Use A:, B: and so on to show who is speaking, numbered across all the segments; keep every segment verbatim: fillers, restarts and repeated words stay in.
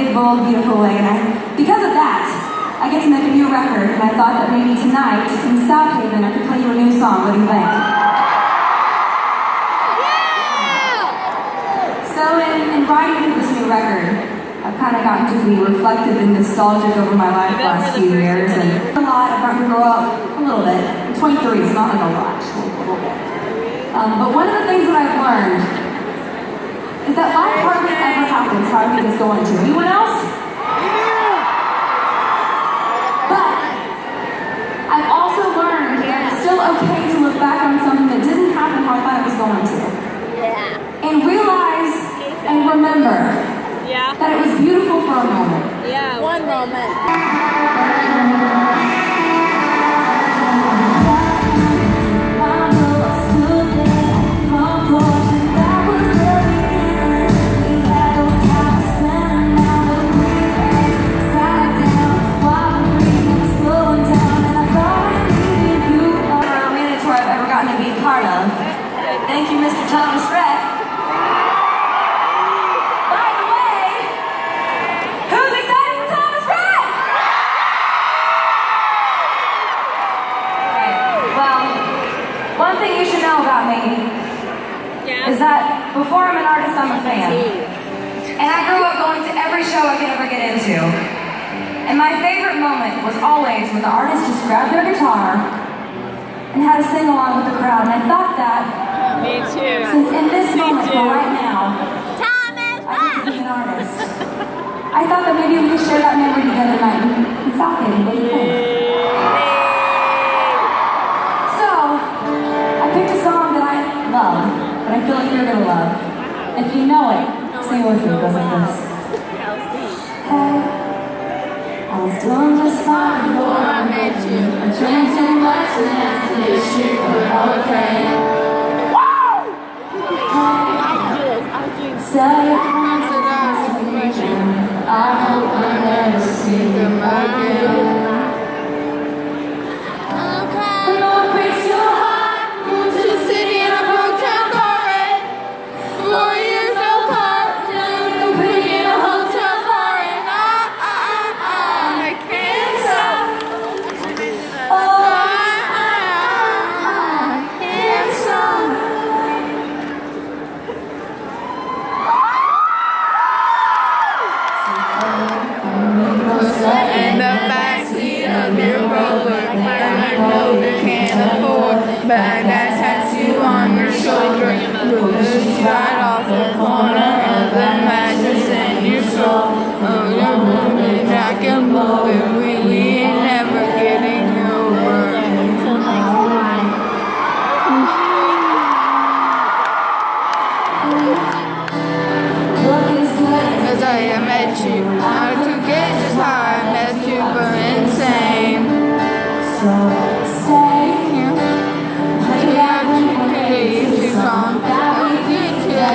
A: big, bold, beautiful way. And I, because of that, I get to make a new record, and I thought that maybe tonight, in South Haven, I could play you a new song. What do you think? Yeah! So in, in writing for this new record, I've kind of gotten to be reflective and nostalgic over my life the last few years, and a lot. I've gotten to grow up a little bit. I'm twenty-three, so not like a lot, just a little bit. Um, but one of the things that I've learned is that life hardly ever happens how I think it's going to. Anyone else? But I've also learned that it's still okay to look back on something that didn't happen how I thought it was going to. And realize and remember
B: Yeah.
A: that it was beautiful for a moment.
B: Yeah, one moment. Part of. Thank you, Mister Thomas Rhett. By the way, who's excited for Thomas Rhett? Right. Well, one thing you should know about me Yeah.
A: is that before I'm an artist, I'm a fan. And I grew up going to every show I could ever get into. And my favorite moment was always when the artist just grabbed their guitar and had to sing along with the crowd. And I thought that,
B: Me too.
A: since in this
B: Me
A: moment,
B: too.
A: for right now,
B: Thomas
A: I get to be an artist, I thought that maybe we could share that memory together tonight in South Haven. What do you think? So, I picked a song that I love, that I feel like you're gonna love. If you know it, sing it with me. It goes like this. Hey, I was doing just fine before I met you. I drank too much and that's the issue, but okay. Hey, sell your friends and I was thinking, I hope I never see them again. I know it breaks your heart. Moved to the city in a broke down car wreck. Four years no car, now you can put me in a hotel bar, and I, I, I, I can't stop. Oh, I, I, I can't stop.
C: In the backseat of your Rover that I know you can't afford, but I got a tattoo on your shoulder, bruised right off the corner of the mattress in your soul. Oh, you're moving back and moving, we, we ain't never getting over. Cause I met you, how to get just how I met you, but insane.
A: So stay
C: here. I got you crazy song that we did today.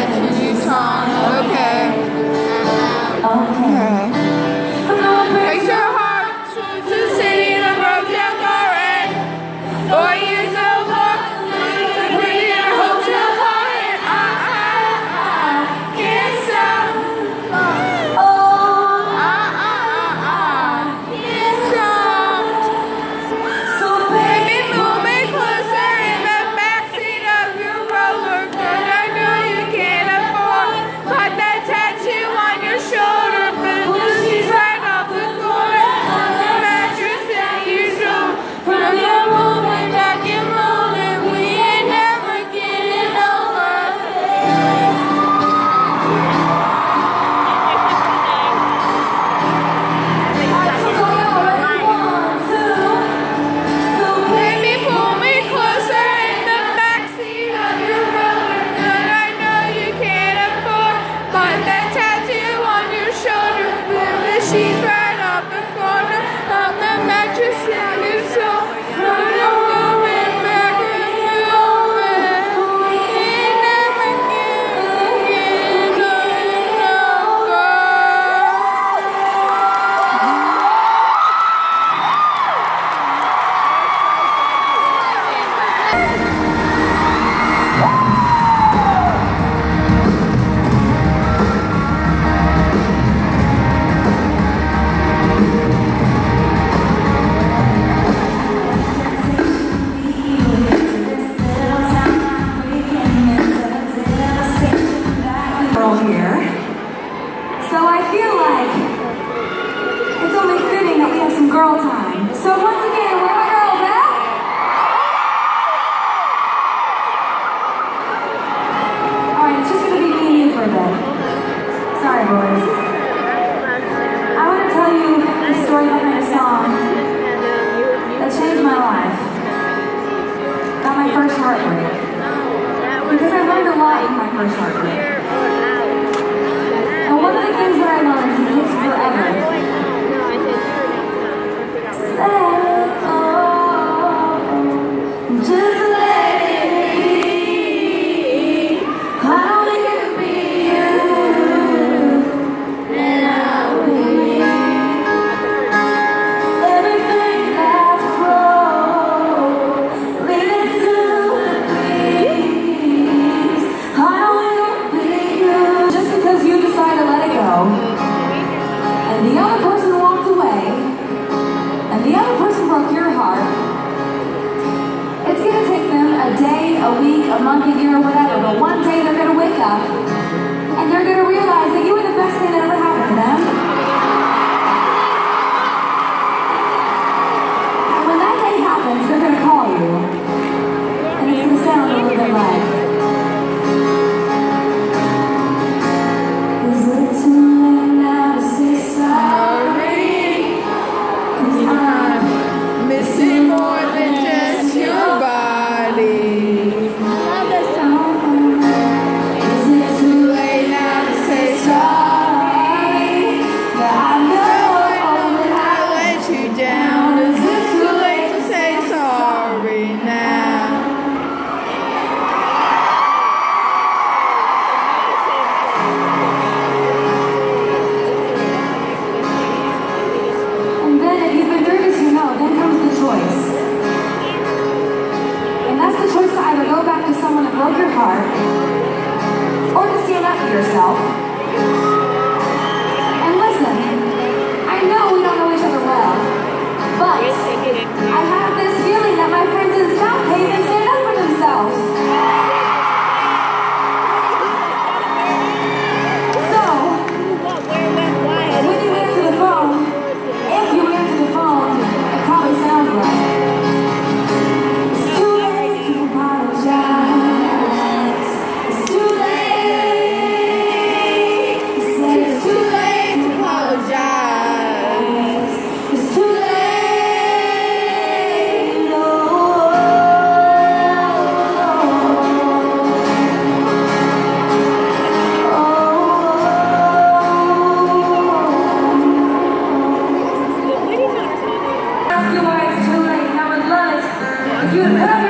B: heartbreak. Because I learned a lot in my first heartbreak. And one of the things that I learned is it takes forever. Let go, just let it be. I only get to be you, and I'll be everything that's wrong. Leave it to the breeze. I will be you. Just because you decide to let it go, and the other person walked away, and the other person broke your heart, it's gonna take them a day, a week, a month, a year, or whatever, but one day they're gonna wake up, and they're gonna realize that you were the best thing that ever happened to them. And when that day happens, they're gonna call you, and it's gonna sound a little bit like, is it too late now to say sorry? 'Cause I'm
C: Missing more than just your body.
B: Is it too late now to say sorry? That I know that
C: I let you down. Is it too late to say sorry now?
B: And then if you've been through this, you know, then comes the choice. And that's the choice to either go back to someone that broke your heart, or to stand up for yourself. And listen, I know we don't know each other well, but I have this feeling that my friends in South Haven stand up for themselves. So, when you answer the phone, if you answer the phone, it probably sounds like, it's too late to apologize. It's too late. You said it's too late to apologize. It's too late. Oh, ask you why it's too late. I would love it if you would put up